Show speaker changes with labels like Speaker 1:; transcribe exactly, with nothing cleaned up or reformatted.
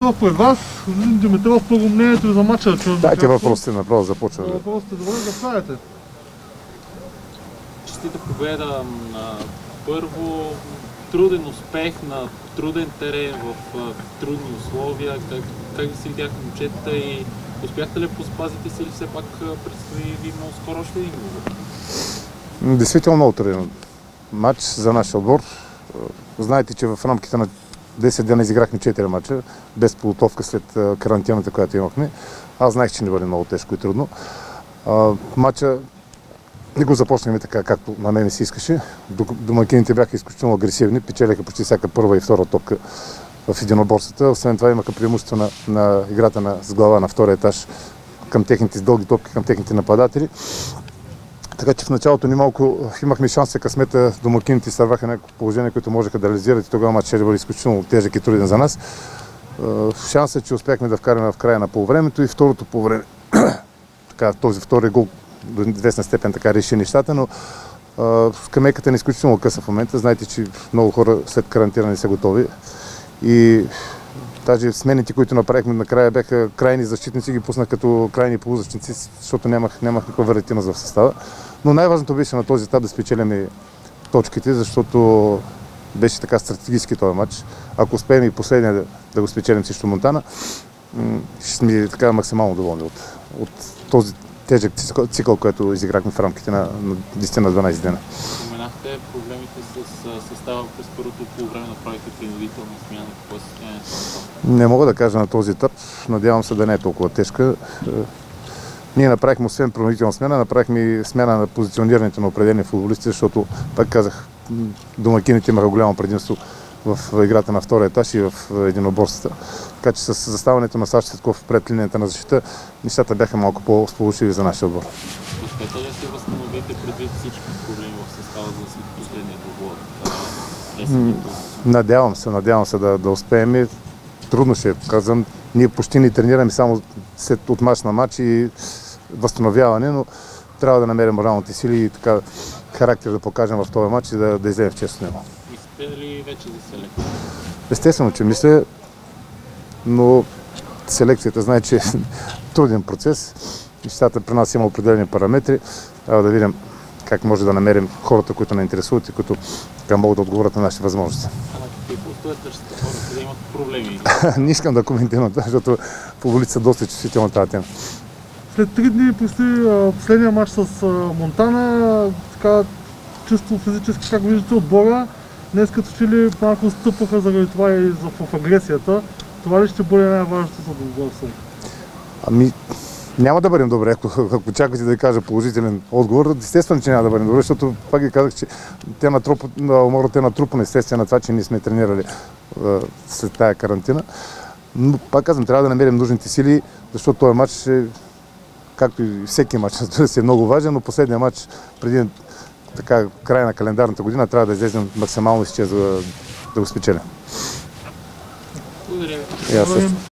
Speaker 1: Димитров, пред вас. Димитров, първо мнението за матча.
Speaker 2: Дайте въпросите направо започва.
Speaker 1: Въпросите, добре, да правите.
Speaker 3: Честита победа на първо труден успех на труден терен в трудни условия. Как, как си видяха момчетата и успяхте ли поспазите си или все пак предстои ви много скоро още един гол?
Speaker 2: Действително много труден матч за нашия отбор. Знаете, че в рамките на десет дена изиграхме четири мача, без подготовка след карантината, която имахме. Аз знаех, че не бъде много тежко и трудно. Матча не го започнахме така, както на мен си искаше. Домакините бяха изключително агресивни, печелиха почти всяка първа и втора топка в единоборствата. Освен това имаха преимущество на, на играта на, с глава на втория етаж към техните дълги топки, към техните нападатели. Така че в началото ни малко имахме шанс и късмета, домакините изтърваха някакво положение, което можеха да реализират и тогава матчът ще бъде изключително тежък и труден за нас. Шансът е, че успяхме да вкараме в края на полувремето и второто полувреме. Така, този втори гол до известна степен така реши нещата, но скамейката е изключително къса в момента. Знаете, че много хора след карантина не са готови. И даже смените, които направихме накрая, бяха крайни защитници, ги пуснах като крайни полузащитници, защото нямах, нямах никаква вариативност в състава. Но най-важното беше на този етап да спечелим точките, защото беше така стратегически този матч. Ако успеем и последния да, да го спечелим срещу Монтана, ще сме така максимално доволни от, от този тежък цикъл, който изиграхме в рамките на, на десет на дванайсет дена.
Speaker 3: Споменахте проблемите с състава през първото полувреме, направихте принудителна смяна. Какво е състоянието на това?
Speaker 2: Не мога да кажа на този етап. Надявам се да не е толкова тежка. Ние направихме освен принудителна смяна, направихме и смяна на позиционирането на определени футболисти, защото, пак казах, домакините имаха голямо предимство в играта на втория етаж и в единоборствата. Така че с заставането на Сашо Цветков пред линията на защита, нещата бяха малко по-сполучливи за нашия отбор.
Speaker 3: Успете ли да се възстановите предвид всички проблеми в състава за след последния двубой?
Speaker 2: Надявам се, надявам се да, да успеем. Трудно ще казвам. Ние почти не тренираме само след от мач на мач и възстановяване, но трябва да намерим моралните сили и така характер да покажем в този мач и да, да излезем в чест с него.
Speaker 3: Мислите ли вече за селекция?
Speaker 2: Естествено, че мисля, но селекцията знае, че е труден процес. Нещата при нас има определени параметри. Трябва да видим как може да намерим хората, които ни интересуват и които могат да отговорят на нашите възможности.
Speaker 3: А на какви постове търсите хората да имат проблеми?
Speaker 2: Не искам да коментирам това, защото футболистите са доста чувствителни на тази тема.
Speaker 1: След три дни предстои последния матч с Монтана. Така, чисто физически, как виждате отбора, днес като че ли малко стъпаха заради това и в агресията. Това ли ще бъде най-важното за отборство?
Speaker 2: Ами, няма да бъдем добре, ако, ако чакате да ви кажа положителен отговор. Естествено, че няма да бъдем добре, защото пак ви казах, че те уморът е натрупан естествено на това, че ние сме тренирали а, след тая карантина. Но пак казвам, трябва да намерим нужните сили, защото този матч е, както и всеки матч, е много важен, но последният матч преди така, края на календарната година трябва да излезем максимално с чест, за да го спечелим.
Speaker 3: Благодаря ви.